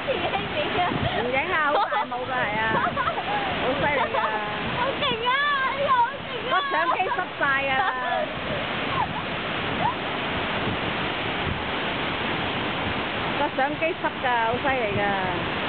唔影啊，好大霧㗎係啊，好犀利㗎。 好勁啊！呢個好勁啊！ 個相機濕晒㗎啦，個相機濕㗎，好犀利㗎。